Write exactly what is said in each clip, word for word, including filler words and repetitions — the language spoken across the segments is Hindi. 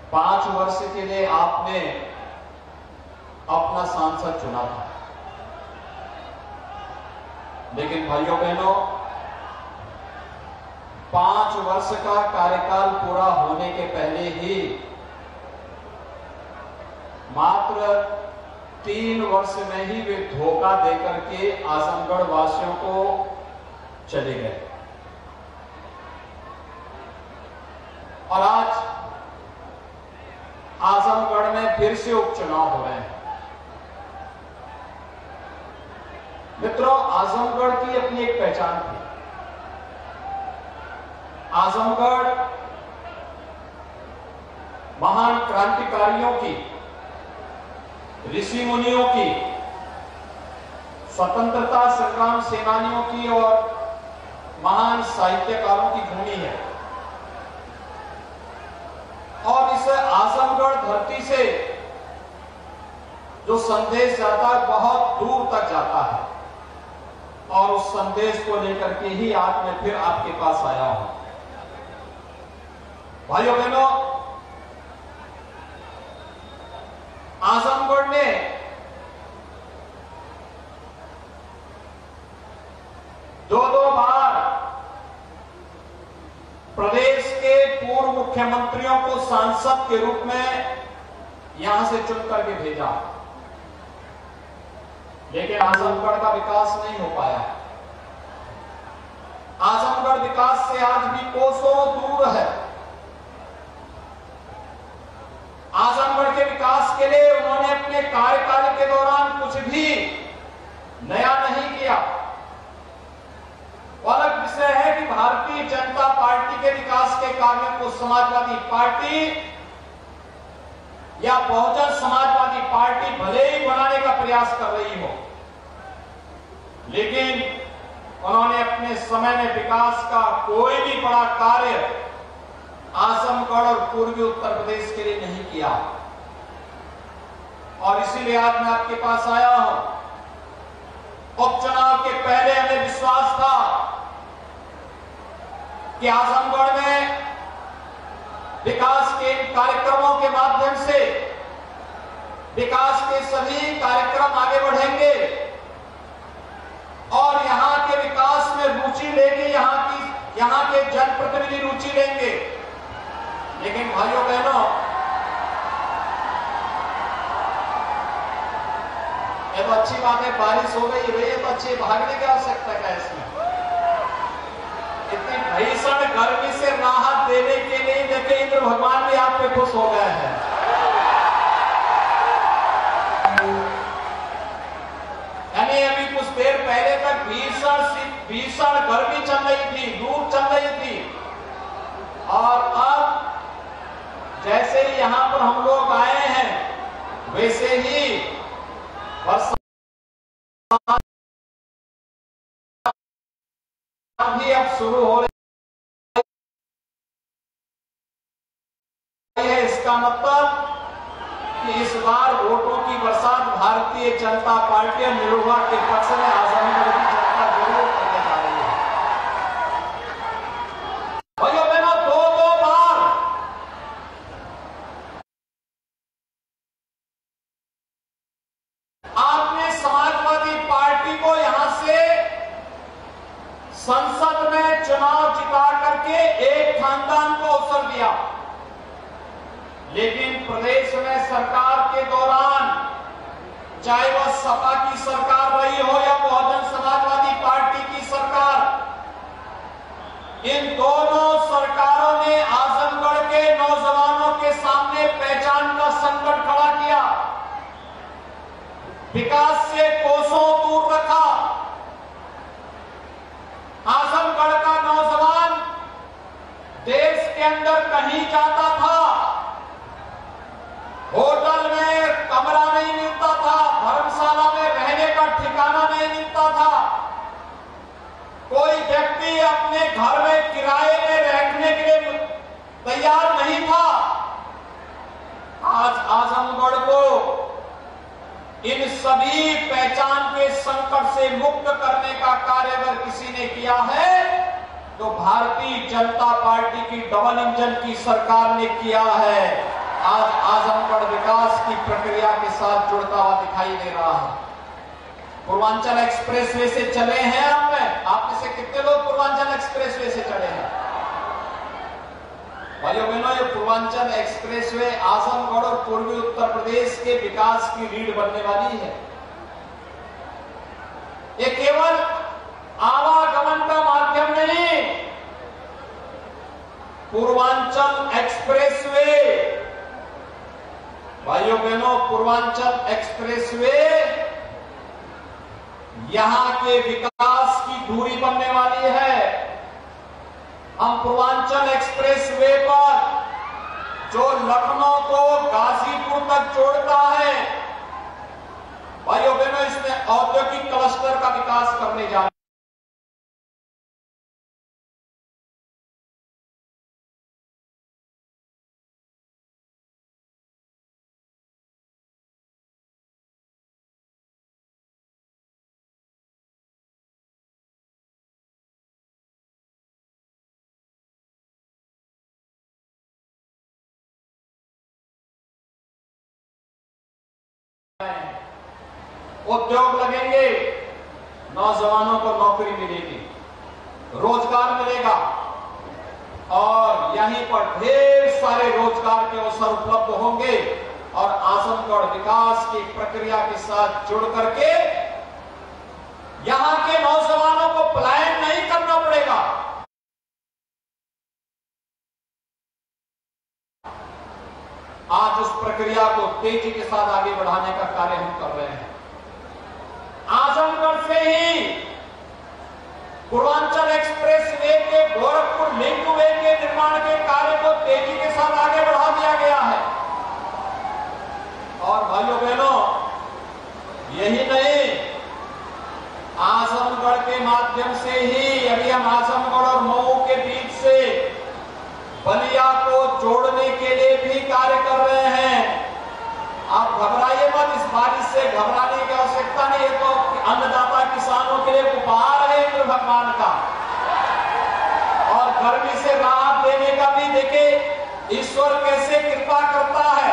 पांच वर्ष के लिए आपने अपना सांसद चुना था, लेकिन भाइयों बहनों, पांच वर्ष का कार्यकाल पूरा होने के पहले ही मात्र तीन वर्ष में ही वे धोखा देकर के आजमगढ़ वासियों को चले गए। और आज आजमगढ़ में फिर से उपचुनाव हो रहे हैं। मित्रों, आजमगढ़ की अपनी एक पहचान थी। आजमगढ़ महान क्रांतिकारियों की, ऋषि मुनियों की, स्वतंत्रता संग्राम सेनानियों की और महान साहित्यकारों की भूमि है। और इस आजमगढ़ धरती से जो संदेश जाता है बहुत दूर तक जाता है, और उस संदेश को लेकर के ही आज मैं फिर आपके पास आया हूं। भाइयों बहनों, आजमगढ़ ने दो दो बार प्रदेश के पूर्व मुख्यमंत्रियों को सांसद के रूप में यहां से चुन करके भेजा, लेकिन आजमगढ़ का विकास नहीं हो पाया। आजमगढ़ विकास से आज भी कोसों दूर है। आजमगढ़ के विकास के लिए उन्होंने अपने कार्यकाल के दौरान कुछ भी नया नहीं किया। अलग विषय है कि भारतीय जनता पार्टी के विकास के कार्यों को समाजवादी पार्टी या बहुजन समाजवादी पार्टी भले ही बनाने का प्रयास कर रही हो, लेकिन उन्होंने अपने समय में विकास का कोई भी बड़ा कार्य आजमगढ़ और पूर्वी उत्तर प्रदेश के लिए नहीं किया। और इसीलिए आज मैं आपके पास आया हूं। उपचुनाव के पहले हमें विश्वास था कि आजमगढ़ में विकास के इन कार्यक्रमों के माध्यम से विकास के सभी कार्यक्रम आगे बढ़ेंगे और यहां के विकास में रुचि लेंगे, यहां की यहां के जनप्रतिनिधि रुचि लेंगे। लेकिन भाइयों बहनों, ये तो अच्छी बात है, बारिश हो गई है, ये तो अच्छी भागने की आवश्यकता है। इसमें इतनी भीषण गर्मी से राहत देने के लिए देखिए इंद्र भगवान भी आप पे खुश हो गए हैं। यानी अभी कुछ देर पहले तक भीषण भीषण गर्मी चल रही थी, धूप चल रही थी, और अब जैसे ही यहां पर हम लोग आए हैं वैसे ही बरसात भी अब शुरू हो रही है। इसका मतलब कि इस बार वोटों की बरसात भारतीय जनता पार्टी और निरुआ के पक्ष में आजमगढ़ की जनता जरूर करने जा रही है। भाइयों बहनों, दो दो बार आपने समाजवादी पार्टी को यहां से संसद में चुनाव जिता करके एक खानदान को अवसर दिया, लेकिन प्रदेश में सरकार के दौरान, चाहे वह सपा की सरकार रही हो या बहुजन समाजवादी पार्टी की सरकार, इन दोनों सरकारों ने आजमगढ़ के नौजवानों के सामने पहचान का संकट खड़ा किया, विकास से कोसों दूर रखा। आजमगढ़ का नौजवान देश के अंदर कहीं जाता था, होटल में कमरा नहीं मिलता था, धर्मशाला में रहने का ठिकाना नहीं मिलता था, कोई व्यक्ति अपने घर में किराए में रहने के लिए तैयार नहीं था। आज आजमगढ़ को इन सभी पहचान के संकट से मुक्त करने का कार्य अगर किसी ने किया है तो भारतीय जनता पार्टी की डबल इंजन की सरकार ने किया है। आज आजमगढ़ विकास की प्रक्रिया के साथ जुड़ता हुआ दिखाई दे रहा है। पूर्वांचल एक्सप्रेसवे से चले हैं आप में आप में से कितने लोग पूर्वांचल एक्सप्रेसवे से चले हैं? भाइयों बहनों, ये पूर्वांचल एक्सप्रेसवे आजमगढ़ और पूर्वी उत्तर प्रदेश के विकास की रीढ़ बनने वाली है। ये केवल आवागमन का माध्यम नहीं, पूर्वांचल एक्सप्रेसवे, भाइयों बहनों, पूर्वांचल एक्सप्रेसवे यहां के विकास की धुरी बनने वाली है। हम पूर्वांचल एक्सप्रेसवे पर जो लखनऊ को गाजीपुर तक जोड़ता है, भाइयों बहनों, इसमें औद्योगिक क्लस्टर का विकास करने जा रहे हैं। उद्योग लगेंगे, नौजवानों को नौकरी मिलेगी, रोजगार मिलेगा और यहीं पर ढेर सारे रोजगार के अवसर उपलब्ध होंगे और आजमगढ़ विकास की प्रक्रिया के साथ जुड़ करके यहां के नौजवानों को पलायन नहीं करना पड़ेगा। आज उस प्रक्रिया को तेजी के साथ आगे बढ़ाने का कार्य हम कर रहे हैं। आजमगढ़ से ही पूर्वांचल एक्सप्रेस वे के गोरखपुर लिंक वे के निर्माण के कार्य को तेजी के साथ आगे बढ़ा दिया गया है। और भाइयों बहनों, यही नहीं, आजमगढ़ के माध्यम से ही अभी हम आजमगढ़ और मऊ के बीच से बलिया को जोड़ने के लिए भी कार्य कर रहे हैं। आप घबराइए मत, इस बारिश से घबराने की आवश्यकता नहीं है। तो अन्नदाता किसानों के लिए उपहार है इंद्र भगवान का, और गर्मी से राहत देने का भी देखे ईश्वर कैसे कृपा करता है।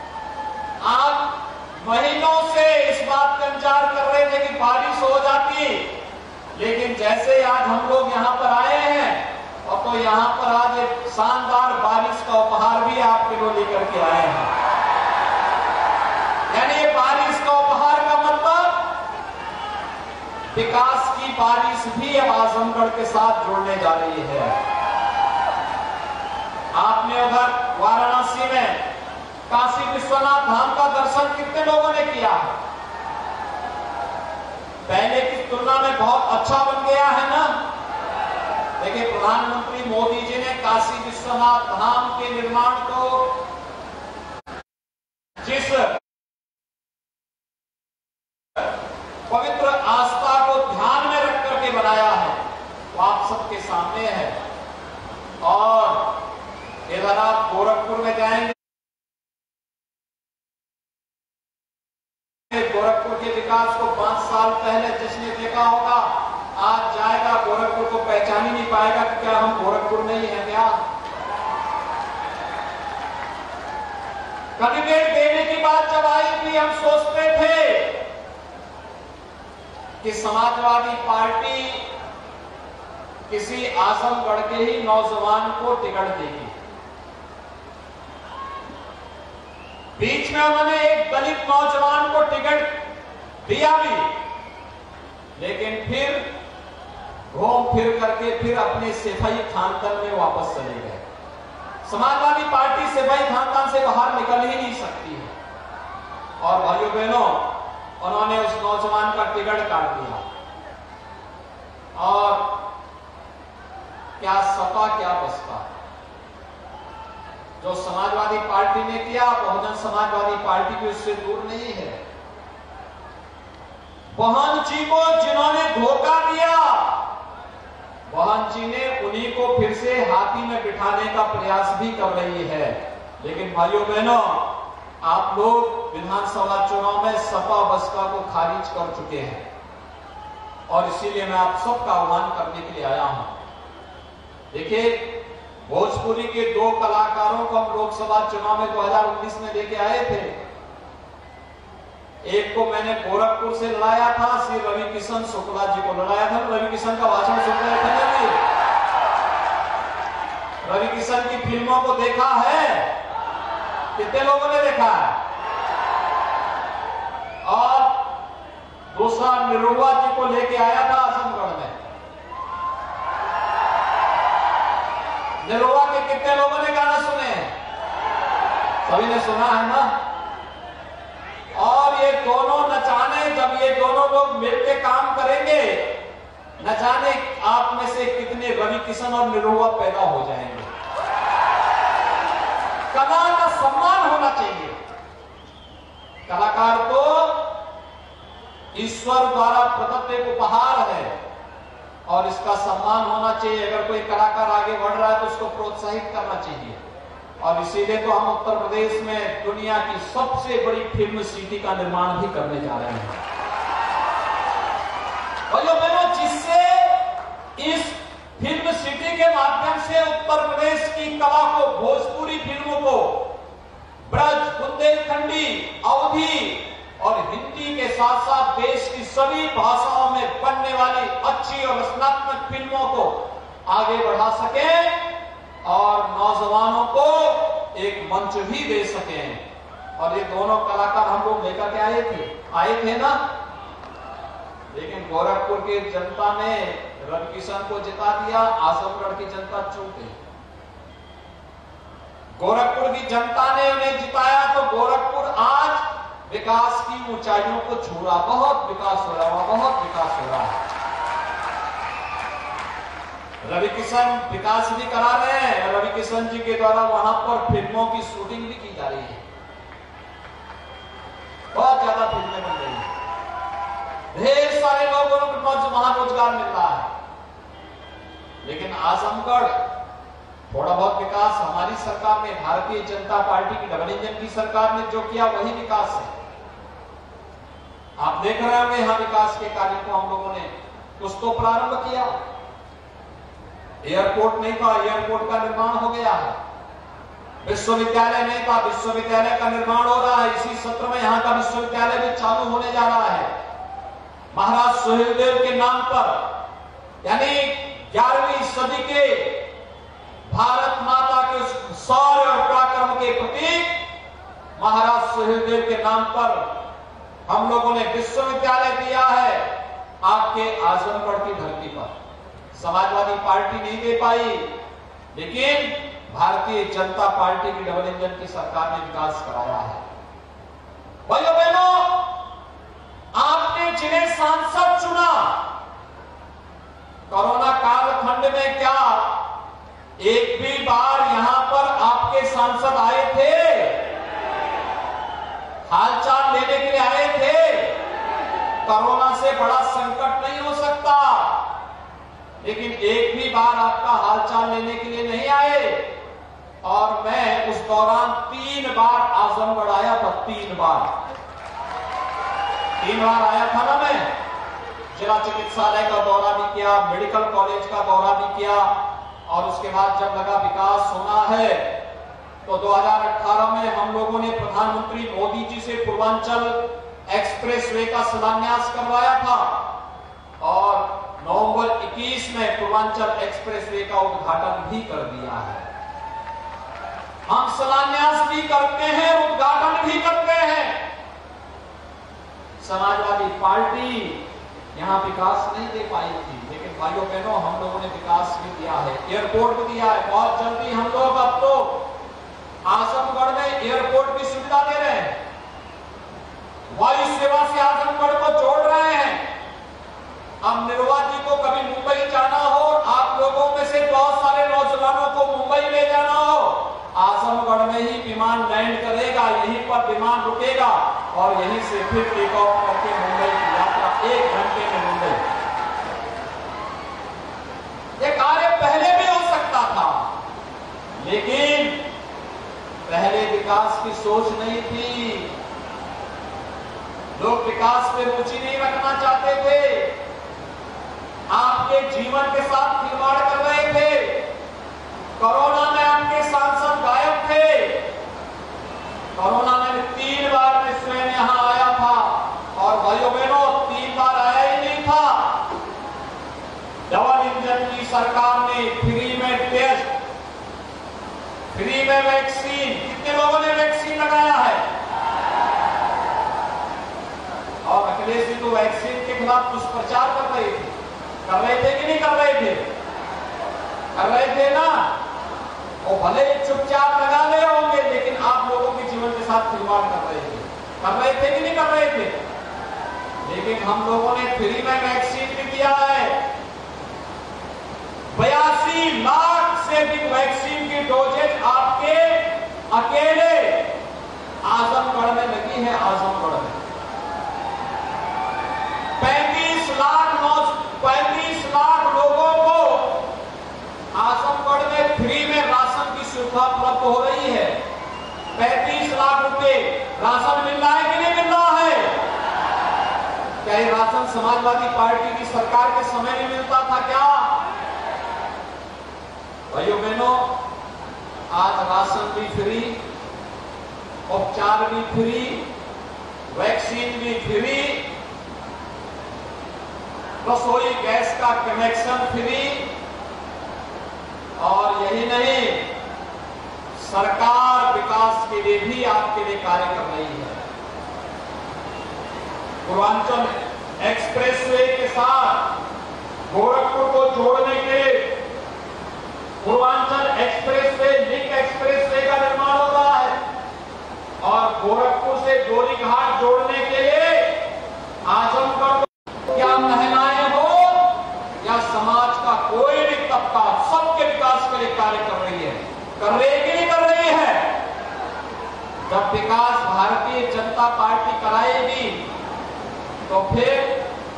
आप महीनों से इस बात का इंतजार कर रहे थे कि बारिश हो जाती, लेकिन जैसे आज हम लोग यहाँ पर आए हैं और तो यहाँ पर आज एक शानदार बारिश का उपहार भी आपके लिए लेकर के आए हैं। यानी ये बारिश का उपहार का मतलब विकास की बारिश भी अब आजमगढ़ के साथ जोड़ने जा रही है। आपने उधर वाराणसी में काशी विश्वनाथ धाम का दर्शन कितने लोगों ने किया? पहले की तुलना में बहुत अच्छा बन गया है ना। देखिए, प्रधानमंत्री मोदी जी ने काशी विश्वनाथ धाम के निर्माण को जिस पवित्र आस्था को ध्यान में रख करके बनाया है वो आप सबके सामने है। और इधर आप गोरखपुर में जाएंगे, गोरखपुर के विकास को पांच साल पहले जिसने देखा होगा, आज जाएगा गोरखपुर को पहचान ही नहीं पाएगा कि क्या हम गोरखपुर में ही हैं क्या। कैंडिडेट देने की बात जब आई थी, हम सोचते थे कि समाजवादी पार्टी किसी आजमगढ़ के ही नौजवान को टिकट देगी। बीच में उन्होंने एक दलित नौजवान को टिकट दिया भी, लेकिन फिर घूम फिर करके फिर अपने सिपाही खानदान में वापस चले गए। समाजवादी पार्टी सिपाही खानदान से बाहर निकल ही नहीं सकती है। और भाइयों बहनों, उन्होंने उस नौजवान का टिकट काट दिया। और क्या सपा क्या बसपा, जो समाजवादी पार्टी ने किया, बहुजन समाजवादी पार्टी भी उससे दूर नहीं है। बहन जी को जिन्होंने धोखा दिया, बहन जी ने उन्हीं को फिर से हाथी में बिठाने का प्रयास भी कर रही है। लेकिन भाइयों बहनों, आप लोग विधानसभा चुनाव में सपा बसपा को खारिज कर चुके हैं और इसीलिए मैं आप सबका आह्वान करने के लिए आया हूं। देखिए, भोजपुरी के दो कलाकारों को हम लोकसभा चुनाव में दो हज़ार उन्नीस में लेके आए थे। एक को मैंने गोरखपुर से लड़ाया था, श्री रवि किशन शुक्ला जी को लड़ाया था। रवि किशन का भाषण सुन रहे थे ना भी? रवि किशन की फिल्मों को देखा है? कितने लोगों ने देखा है? और दूसरा निरुआ जी को लेके आया था आजमगढ़ में। निरुआ के कितने लोगों ने गाना सुने? सभी ने सुना है ना? और ये दोनों न जाने जब ये दोनों लोग मिलकर काम करेंगे, न जाने आप में से कितने रवि किशन और निरुआ पैदा हो जाएंगे। कला का सम्मान होना चाहिए। कलाकार को ईश्वर द्वारा प्रदत्त एक उपहार है और इसका सम्मान होना चाहिए। अगर कोई कलाकार आगे बढ़ रहा है तो उसको प्रोत्साहित करना चाहिए। और इसीलिए तो हम उत्तर प्रदेश में दुनिया की सबसे बड़ी फिल्म सिटी का निर्माण भी करने जा रहे हैं। और जो मैंने जिससे इस फिल्म सिटी के माध्यम से उत्तर प्रदेश की कला को, भोजपुरी फिल्मों को, ब्रज, बुंदेलखंडी, अवधी और हिंदी के साथ साथ देश की सभी भाषाओं में बनने वाली अच्छी और रचनात्मक फिल्मों को आगे बढ़ा सके और नौजवानों को एक मंच भी दे सके। और ये दोनों कलाकार हम लोग लेकर के आए थे आए थे ना। लेकिन गोरखपुर की जनता ने रवि किशन को जिता दिया, आजमगढ़ की जनता चूक गई। गोरखपुर की जनता ने उन्हें जिताया तो गोरखपुर आज विकास की ऊंचाइयों को छू रहा। बहुत विकास हो रहा है, बहुत विकास हो रहा है। रवि किशन विकास भी करा रहे हैं। रवि किशन जी के द्वारा वहां पर फिल्मों की शूटिंग भी की जा रही है। बहुत ज्यादा फिल्में बन रही है। ढेर सारे लोगों को वहां रोजगार मिल रहा है। लेकिन आजमगढ़ थोड़ा बहुत विकास हमारी सरकार ने, भारतीय जनता पार्टी की डबल इंजन की सरकार ने जो किया वही विकास है। आप देख रहे होंगे यहां विकास के कार्य को हम लोगों ने कुछ तो प्रारंभ किया। एयरपोर्ट नहीं था, एयरपोर्ट का निर्माण हो गया है। विश्वविद्यालय नहीं था, विश्वविद्यालय का निर्माण हो रहा है। इसी सत्र में यहां का विश्वविद्यालय भी चालू होने जा रहा है। महाराज सुहेलदेव के नाम पर, यानी ग्यारहवीं सदी के भारत माता के शौर्य और पराक्रम के प्रतीक महाराज सुहेलदेव के नाम पर हम लोगों ने विश्वविद्यालय दिया है आपके आजमगढ़ की धरती पर। समाजवादी पार्टी नहीं दे पाई, लेकिन भारतीय जनता पार्टी की डबल इंजन की सरकार ने विकास कराया है। भाइयों बहनों, आपने जिन्हें सांसद चुना, कोरोना कालखंड में क्या एक भी बार यहां पर आपके सांसद आए थे? हालचाल लेने के लिए आए थे? कोरोना से बड़ा संकट नहीं हो सकता, लेकिन एक भी बार आपका हालचाल लेने के लिए नहीं आए। और मैं उस दौरान तीन बार आजमगढ़ आया था। तीन बार तीन बार आया था ना मैं। जिला चिकित्सालय का दौरा भी किया, मेडिकल कॉलेज का दौरा भी किया। और उसके बाद जब लगा विकास होना है तो दो हज़ार अठारह में हम लोगों ने प्रधानमंत्री मोदी जी से पूर्वांचल एक्सप्रेसवे का शिलान्यास करवाया था और नवंबर इक्कीस में पूर्वांचल एक्सप्रेसवे का उद्घाटन भी कर दिया है। हम शिलान्यास भी करते हैं, उद्घाटन भी करते हैं। समाजवादी पार्टी यहां विकास नहीं दे पाई थी, लेकिन भाइयों बहनों हम लोगों ने विकास भी दिया है। एयरपोर्ट भी दिया है। बहुत जल्दी हम लोग अब तो आजमगढ़ में एयरपोर्ट की सुविधा दे रहे हैं। वायु सेवा से आजमगढ़ को जोड़ रहे हैं। अब निरुआ जी को कभी मुंबई जाना हो, आप लोगों में से बहुत सारे नौजवानों को मुंबई ले जाना हो, आजमगढ़ में ही विमान लैंड करेगा, यहीं पर विमान रुकेगा और यहीं से फिर टेक ऑफ करके मुंबई की यात्रा एक घंटे में मुंबई। ये कार्य पहले भी हो सकता था, लेकिन पहले विकास की सोच नहीं थी। लोग विकास में रुचि नहीं रखना चाहते थे, आपके जीवन के साथ खिलवाड़ कर रहे थे। कोरोना में आपके सांसद गायब थे। कोरोना में तीन बार मैं स्वयं यहां आया था और भाइयों बहनों तीन बार आया ही नहीं था। डबल इंजन की सरकार ने फ्री में टेस्ट, फ्री में वैक्सीन, कितने लोगों ने वैक्सीन लगाया है? और अखिलेश जी तो वैक्सीन के खिलाफ दुष्प्रचार कर रहे थे, कर रहे थे कि नहीं कर रहे थे? कर रहे थे ना। वो भले ही चुपचाप लगा रहे होंगे, लेकिन आप लोगों के जीवन के साथ खिलवाड़ कर रहे थे। कर रहे थे कि नहीं कर रहे थे? लेकिन हम लोगों ने फ्री में वैक्सीन भी दिया है। बयासी लाख से अधिक वैक्सीन की डोजेज आपके अकेले आजमगढ़ में लगी है। आजमगढ़ में पैंतीस लाख नौ पैंतीस लाख लोगों को आजमगढ़ में फ्री में राशन की सुविधा उपलब्ध हो रही है। पैंतीस लाख रुपए राशन मिल रहा है कि नहीं मिल रहा है? क्या ये राशन समाजवादी पार्टी की सरकार के समय में मिलता था क्या? भाइयों बहनों, आज राशन भी फ्री, उपचार भी फ्री, वैक्सीन भी फ्री, रसोई गैस का कनेक्शन फ्री, और यही नहीं, सरकार विकास के लिए भी आपके लिए कार्य कर रही है। पूर्वांचल एक्सप्रेसवे के साथ गोरखपुर को जोड़ने के पूर्वांचल एक्सप्रेसवे, लिंक एक्सप्रेसवे का निर्माण हो रहा है और गोरखपुर से गोरीघाट जोड़ने के लिए आजमगढ़, क्या महिलाएं हो या समाज का कोई भी तबका, सबके विकास के लिए कार्य कर रही है। कर रही है कि नहीं कर रही है? जब विकास भारतीय जनता पार्टी कराएगी तो फिर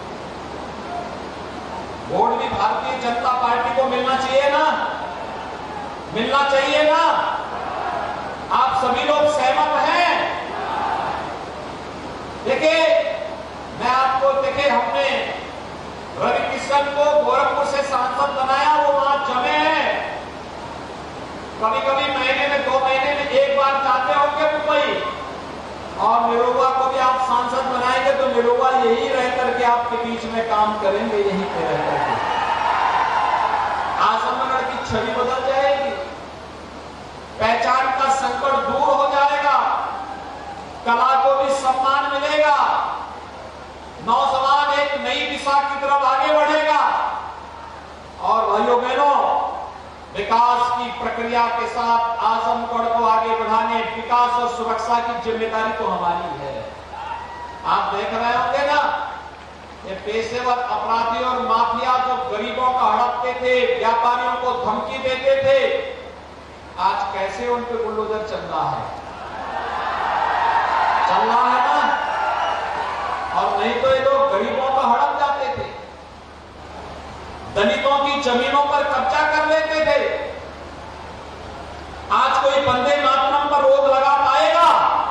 वोट भी भारतीय जनता पार्टी को मिलना चाहिए ना, मिलना चाहिए ना। आप सभी लोग सहमत हैं? देखिए, मैं आपको देखे, हमने रवि किशन को गोरखपुर से सांसद बनाया, वो वहां जमे हैं। कभी कभी महीने में, दो महीने में एक बार जाते होंगे मुंबई, और निरोगा को भी आप सांसद बनाएंगे तो निरोगा यही रह करके आपके बीच में काम करेंगे, यही पे रह करके। आजमगढ़ की छवि बदल जाएगी, पहचान का संकट दूर हो जाएगा, कला को भी सम्मान मिलेगा, नौजवान एक नई दिशा की तरफ आगे बढ़ेगा। और भाइयों बहनों, विकास की प्रक्रिया के साथ आजमगढ़ को आगे बढ़ाने, विकास और सुरक्षा की जिम्मेदारी तो हमारी है। आप देख रहे होंगे ना, ये पेशेवर अपराधी और माफिया जो गरीबों का हड़पते थे, व्यापारियों को धमकी देते थे, आज कैसे उन पे बुलडोजर चल रहा है? चल रहा है ना। और नहीं तो ये लोग गरीबों का हड़प जाते थे, दलितों की जमीनों पर कब्जा कर लेते थे। आज कोई वंदे मातरम पर रोक लगा पाएगा?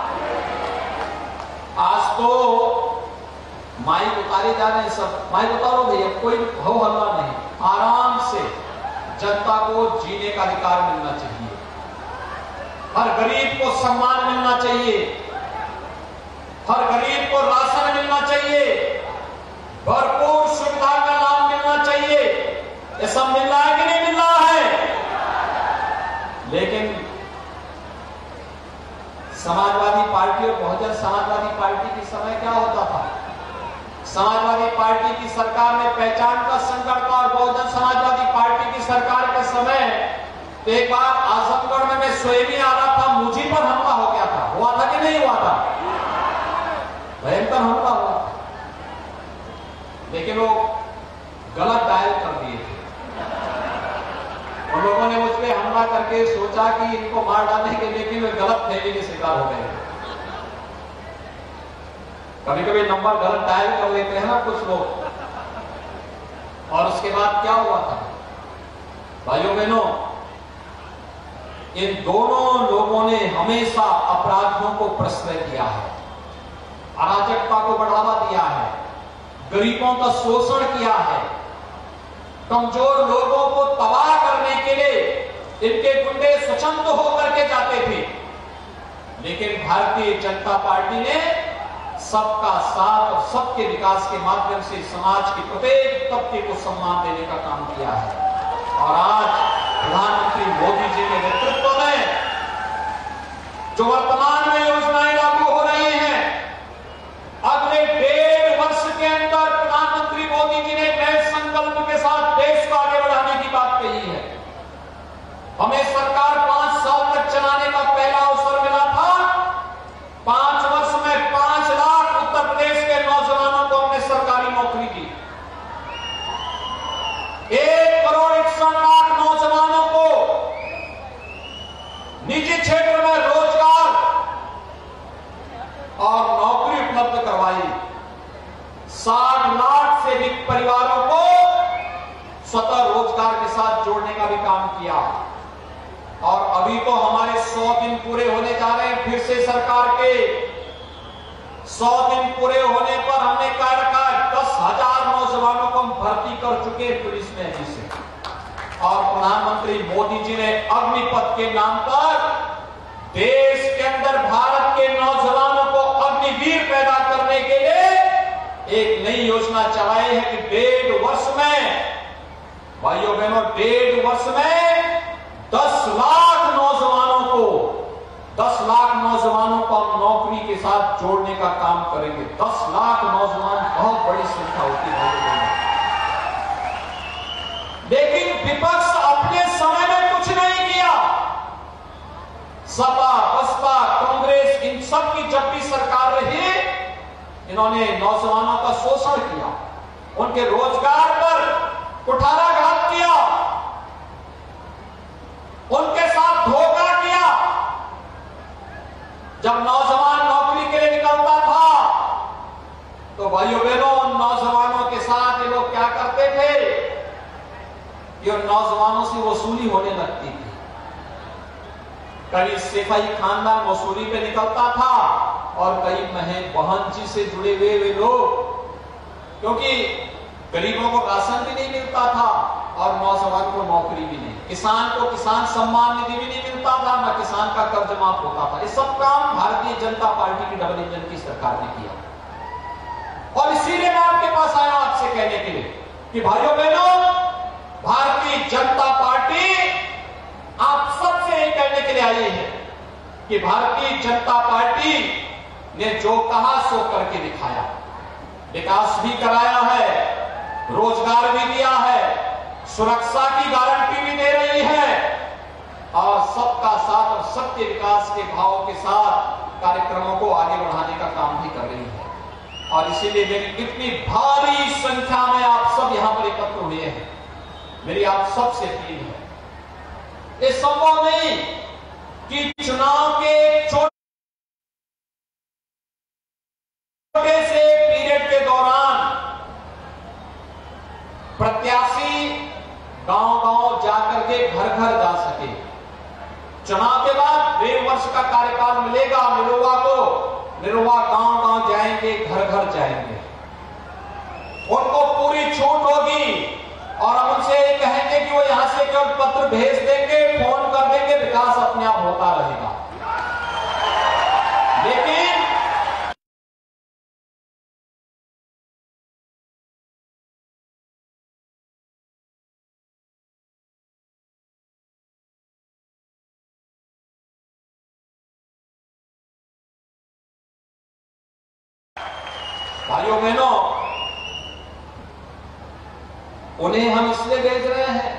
आज तो माइक उतारे जा रहे हैं, सब माइक उतारो भैया, कोई हो हल्ला नहीं, आराम से जनता को जीने का अधिकार मिलना चाहिए, हर गरीब को सम्मान मिलना चाहिए, हर गरीब को राशन मिलना चाहिए, भरपूर सुविधा का लाभ मिलना चाहिए। ये सब मिल रहा है कि नहीं मिल रहा है? लेकिन समाजवादी पार्टी और बहुजन समाजवादी पार्टी के समय क्या होता था? समाजवादी पार्टी की सरकार ने पहचान का संकट था और बहुजन समाजवादी पार्टी की सरकार के समय तो एक बार आजमगढ़ में मैं स्वयं ही आ रहा था, मुझी पर हमला हो गया था। हुआ था कि नहीं हुआ था? भयंकर हमला हुआ था, लेकिन वो गलत डायल कर दिए थे। उन लोगों ने मुझ पर हमला करके सोचा कि इनको मार डालने के, लेकिन वे गलत फैली के शिकार हो गए। कभी कभी नंबर गलत डायल कर लेते हैं ना कुछ लोग। और उसके बाद क्या हुआ था भाइयों बहनों? इन दोनों लोगों ने हमेशा अपराधियों को प्रश्रय किया है, अराजकता को बढ़ावा दिया है, गरीबों का शोषण किया है, कमजोर लोगों को तबाह करने के लिए इनके गुंडे स्वच्छंद होकर के जाते थे, लेकिन भारतीय जनता पार्टी ने सबका साथ और सबके विकास के माध्यम से समाज के प्रत्येक तबके को सम्मान देने का काम किया है। और आज प्रधानमंत्री मोदी जी के नेतृत्व में जो वर्तमान में योजनाएं लागू हो रही हैं, अगले डेढ़ वर्ष के अंदर प्रधानमंत्री मोदी जी ने नए संकल्प के साथ देश को आगे बढ़ाने की बात कही है। हमें सरकार पांच साल तक चलाने का पहला अवसर मिला था। पांच वर्ष में पांच लाख उत्तर प्रदेश के नौजवानों को हमने सरकारी नौकरी दी। एक करोड़ इकसठ लाख नौजवानों को निजी क्षेत्र में रोजगार और नौकरी उपलब्ध करवाई। साठ लाख से अधिक परिवारों को स्वतः रोजगार के साथ जोड़ने का भी काम किया। और अभी तो हमारे सौ दिन पूरे होने जा रहे हैं। फिर से सरकार के सौ दिन पूरे होने पर हमने कहा रखा है दस हजार नौजवानों को हम भर्ती कर चुके हैं पुलिस में अभी से। और प्रधानमंत्री मोदी जी ने अग्निपथ के नाम पर देश के अंदर भारत के नौजवानों को अग्निवीर पैदा करने के लिए एक नई योजना चलाई है कि डेढ़ वर्ष में, भाइयों बहनों, डेढ़ वर्ष में दस लाख नौजवानों को दस लाख नौजवानों को हम नौकरी के साथ जोड़ने का काम करेंगे। दस लाख नौजवान बहुत बड़ी संख्या होती है, लेकिन विपक्ष अपने समय में कुछ नहीं किया। सपा, बसपा, कांग्रेस, इन सब की जब भी सरकार रही, इन्होंने नौजवानों का शोषण किया, उनके रोजगार पर कुठाराघात किया, उनके साथ धोखा किया। जब नौजवान नौकरी के लिए निकलता था तो भाइयों बहनों, उन नौजवानों के साथ ये लोग क्या करते थे कि उन नौजवानों से वसूली होने लगती थी। कई सिपाही खानदान वसूली पे निकलता था और कई महन बहन जी से जुड़े हुए वे लोग, क्योंकि गरीबों को राशन भी नहीं मिलता था और नौजवान को नौकरी भी नहीं, किसान को किसान सम्मान निधि भी नहीं मिलता था, ना किसान का कर्ज माफ होता था। ये सब काम भारतीय जनता पार्टी की डबल इंजन की सरकार ने किया। और इसीलिए मैं आपके पास आया आपसे कहने के लिए कि भाइयों बहनों, भारतीय जनता पार्टी आप सबसे यही कहने के लिए आई है कि भारतीय जनता पार्टी ने जो कहा सो करके दिखाया। विकास भी कराया है, रोजगार भी दिया है, सुरक्षा की गारंटी भी दे रही है और सबका साथ और सबके विकास के भाव के साथ कार्यक्रमों को आगे बढ़ाने का काम भी कर रही है। और इसीलिए मेरी इतनी भारी संख्या में आप सब यहां पर एकत्र हुए हैं। मेरी आप सबसे अपील है, ये संभव नहीं कि चुनाव के छोटे से पीरियड के दौरान प्रत्याशी गांव-गांव जाकर के घर-घर जा सके। चुनाव के बाद डेढ़ वर्ष का कार्यकाल मिलेगा निरुआ को, निरुआ गांव-गांव जाएंगे, घर-घर जाएंगे, उनको पूरी छूट होगी और हम उनसे ये कहेंगे कि वो यहां से केवल पत्र भेज देंगे, फोन कर देंगे, विकास अपने आप होता रहेगा। लेकिन भाइयों बहनों, उन्हें हम इसलिए भेज रहे हैं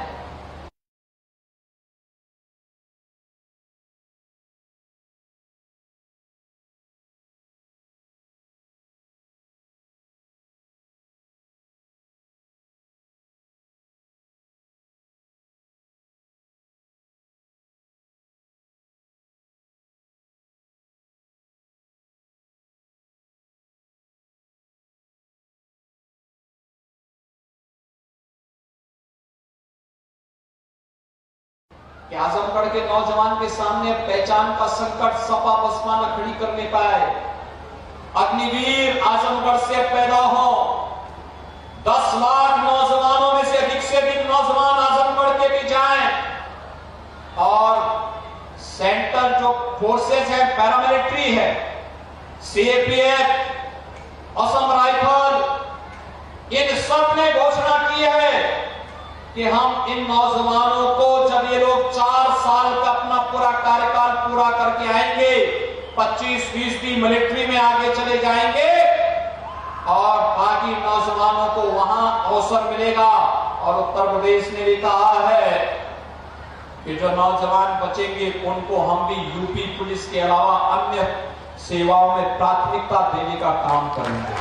कि आजमगढ़ के नौजवान के सामने पहचान का संकट सपा बसपा न खड़ी कर ले पाए। अग्निवीर आजमगढ़ से पैदा हो, दस लाख नौजवानों में से अधिक से अधिक नौजवान आजमगढ़ के भी जाएं और सेंटर जो फोर्सेस है, पैरामिलिट्री है, सीएपीएफ, असम राइफल, इन सब ने घोषणा की है कि हम इन नौजवानों को, जब ये लोग चार साल का अपना पूरा कार्यकाल पूरा करके आएंगे, पच्चीस फीसदी मिलिट्री में आगे चले जाएंगे और बाकी नौजवानों को वहां अवसर मिलेगा। और उत्तर प्रदेश ने भी कहा है कि जो नौजवान बचेंगे उनको हम भी यूपी पुलिस के अलावा अन्य सेवाओं में प्राथमिकता देने का काम करेंगे।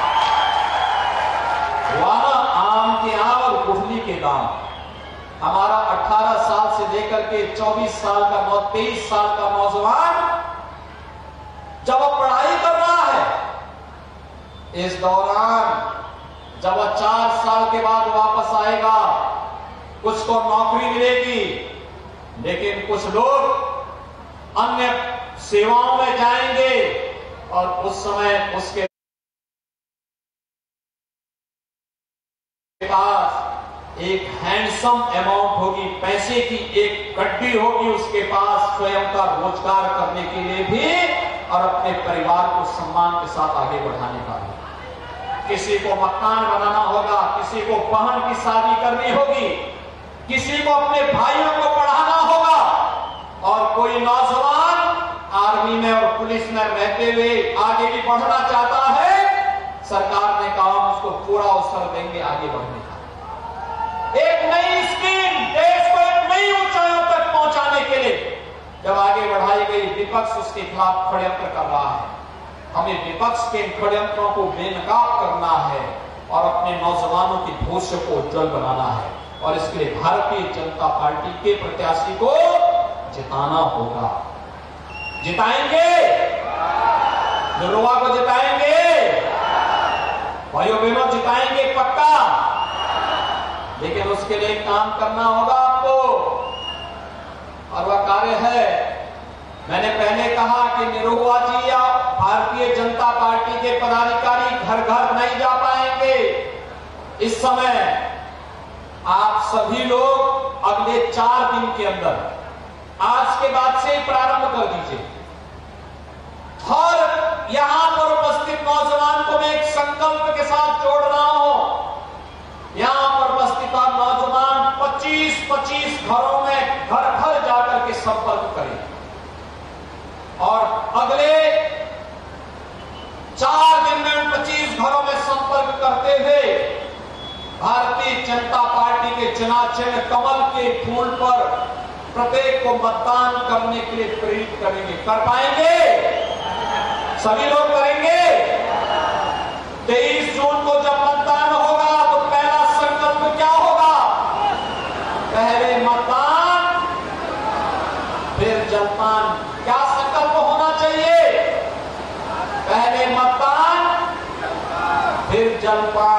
वाना आम के आम और गुठली के दाम। हमारा अठारह साल से लेकर के चौबीस साल का, तेईस साल का नौजवान जब वह पढ़ाई कर रहा है, इस दौरान जब वह चार साल के बाद वापस आएगा, कुछ को नौकरी मिलेगी, लेकिन कुछ लोग अन्य सेवाओं में जाएंगे और उस समय उसके पास एक हैंडसम अमाउंट होगी, पैसे की एक गड्डी होगी उसके पास स्वयं का रोजगार करने के लिए भी और अपने परिवार को सम्मान के साथ आगे बढ़ाने का भी। किसी को मकान बनाना होगा, किसी को बहन की शादी करनी होगी, किसी को अपने भाइयों को पढ़ाना होगा और कोई नौजवान आर्मी में और पुलिस में रहते हुए आगे भी बढ़ना चाहता है, सरकार ने कहा हम उसको पूरा अवसर देंगे आगे बढ़ने का। एक नई स्कीम देश को एक नई ऊंचाइयों तक पहुंचाने के लिए जब आगे बढ़ाई गई, विपक्ष उसके खिलाफ षड्यंत्र कर रहा है। हमें विपक्ष के षड्यंत्रों को बेनकाब करना है और अपने नौजवानों के भविष्य को उज्जवल बनाना है और इसके लिए भारतीय जनता पार्टी के प्रत्याशी को जिताना होगा। जिताएंगे, निरुआ को जिताएंगे, भाइयों बहनों जिताएंगे पक्का, लेकिन उसके लिए काम करना होगा आपको और वह कार्य है। मैंने पहले कहा कि निरुआ जी या भारतीय जनता पार्टी के पदाधिकारी घर घर नहीं जा पाएंगे। इस समय आप सभी लोग अगले चार दिन के अंदर आज के बाद से ही प्रारंभ कर दीजिए और यहां पर उपस्थित नौजवान को मैं एक संकल्प के साथ जोड़ रहा हूं। यहां पर उपस्थित नौजवान पच्चीस पच्चीस घरों में घर घर जाकर के संपर्क करें और अगले चार दिन में पच्चीस घरों में संपर्क करते हुए भारतीय जनता पार्टी के चुनाव चिन्ह कमल के फूल पर प्रत्येक को मतदान करने के लिए प्रेरित करेंगे। कर पाएंगे? सभी लोग करेंगे? तेईस जून को जब मतदान होगा तो पहला संकल्प क्या होगा? पहले मतदान फिर जलपान। क्या संकल्प होना चाहिए? पहले मतदान फिर जलपान।